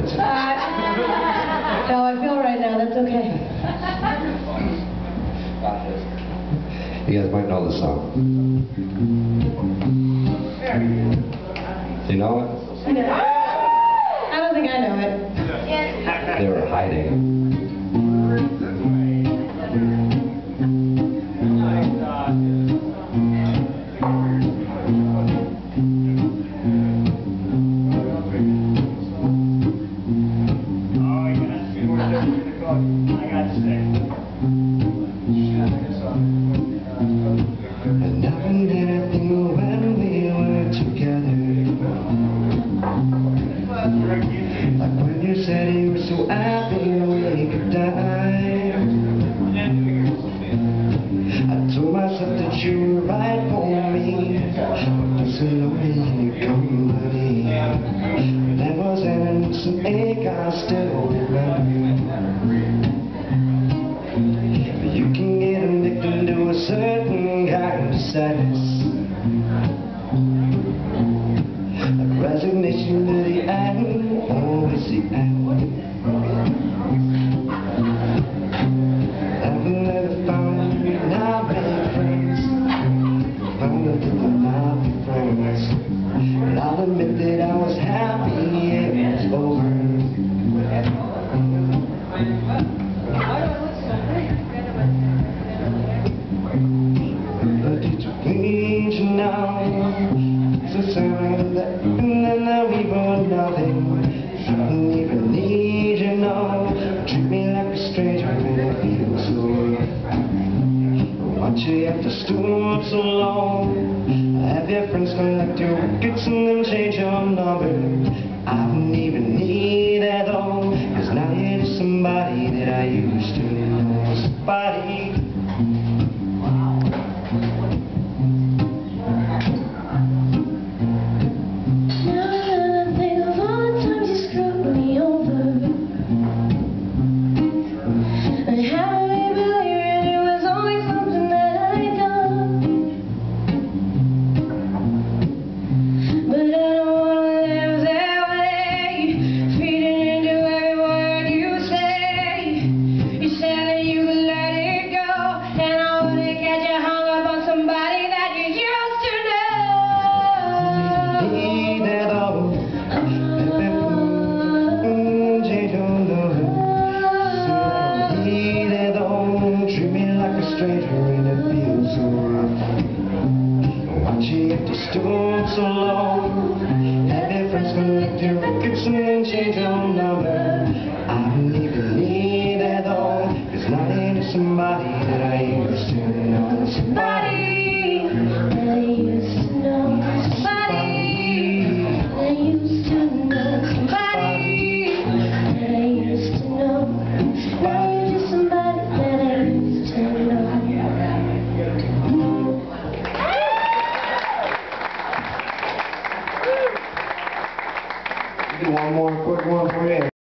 No, I feel right now. That's okay. You guys might know the song. Do you know it? I don't think I know it. They were hiding. And never did anything when we were together. Like when you said you were so happy we could die. I told myself that you were right for me, but so lonely in your company. There was an innocent ache I still remember. You can get addicted to a certain kind of sadness, like resignation to the end, always the end. I've never found not many friends, found that they'll not be friends. But I'll admit that I was happy it was over. Need you now, it's a sign that and now we want nothing. I don't even need you now. Treat me like a stranger and it feels so rough. Why'd you have to stoop so long? Have your friends collect your records and then change your number. I don't even need that all, cause now you're just somebody that I used to know. Somebody. She had to stoop so long. Have your friends collect your records and then change your number. I don't even need that all, cause now you're somebody that I used to know. Somebody that I used to know. Somebody that I used to know. Somebody that I used to know. Now you're just somebody that I used to know. Do one more quick one for you.